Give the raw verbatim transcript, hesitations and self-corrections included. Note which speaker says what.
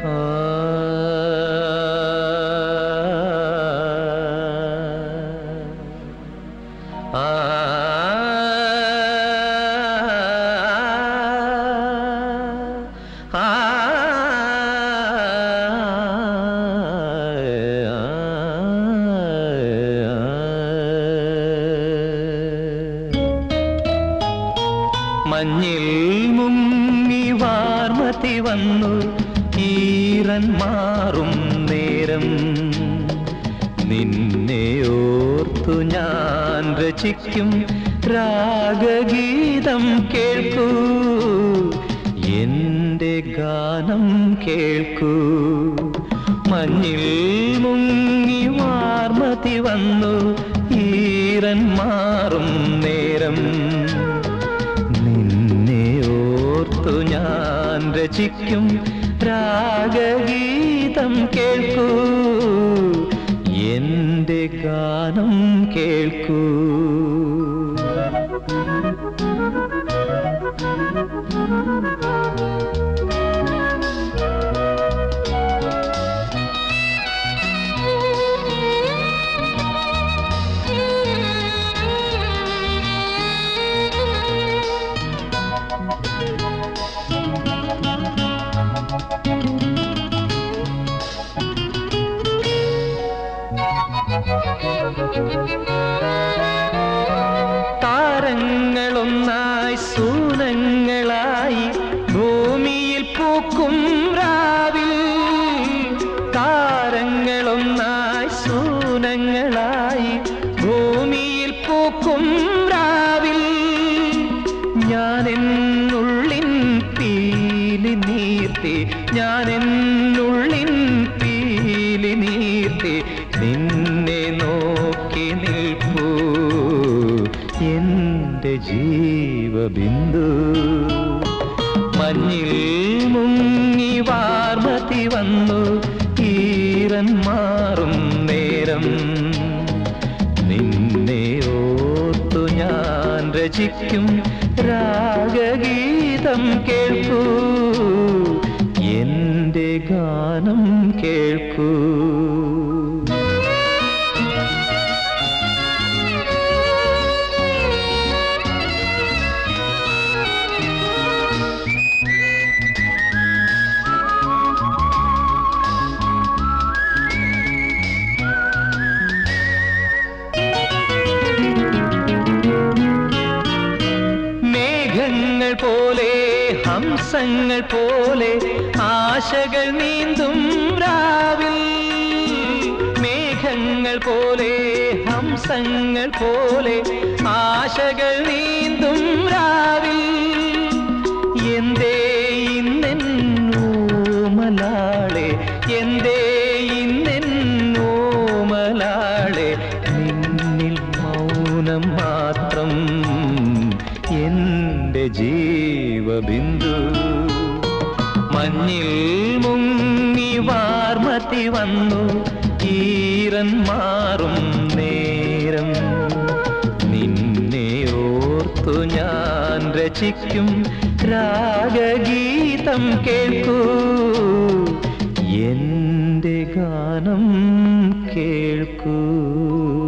Speaker 1: മഞ്ഞിൽ മുങ്ങി വാർമതി വന്നു ഈറൻ മാറും നേരം നിന്നെ ഓർത്തു ഞാൻ രചിക്കും രാഗഗീതം കേൾക്കൂ എന്റെ ഗാനം കേൾക്കൂ. മഞ്ഞിൽ മുങ്ങി വാർമതി വന്നു ഈറൻ മാറും നേരം ഞാൻ രചിക്കും രാഗഗീതം കേൾക്കൂ എന്റെ ഗാനം കേൾക്കൂ. താരങ്ങളൊന്നായി സൂനങ്ങളായി ഭൂമിയിൽ പൂക്കും രാവിൽ താരങ്ങളൊന്നായി സൂനങ്ങളായി ഭൂമിയിൽ പൂക്കും രാവിൽ ഞാനെന്നുള്ളിൻ പീലി നീർത്തി ഞാനെന്നുള്ളിൻ പീലി നീർത്തി നിന്നെ നോക്കി നിൽപ്പൂ എന്റെ ജീവബിന്ദു. മഞ്ഞിൽ മുങ്ങി വാർമതി വന്നു ഈറൻ മാറും നേരം നിന്നെ ഓർത്തു ഞാൻ രചിക്കും രാഗഗീതം കേൾക്കൂ എന്റെ ഗാനം കേൾക്കൂ. മേഘങ്ങൾ പോലെ ഹംസങ്ങൾ പോലെ ആശകൾ നീന്തും രാവിൽ മേഘങ്ങൾ പോലെ ഹംസങ്ങൾ പോലെ ആശകൾ നീന്തും രാവിൽ എന്തേ ഇന്നെന്നോമലാളെ എന്തേ ഇന്നെന്നോമലാളെ നിന്നിൽ മൗനം മാത്രം എന്റെ ജീവബിന്ദു. മഞ്ഞിൽ മുങ്ങി വാർമതി വന്നു ഈറൻ മാറും നേരം നിന്നെ ഓർത്തു ഞാൻ രചിക്കും രാഗഗീതം കേൾക്കൂ എന്റെ ഗാനം കേൾക്കൂ.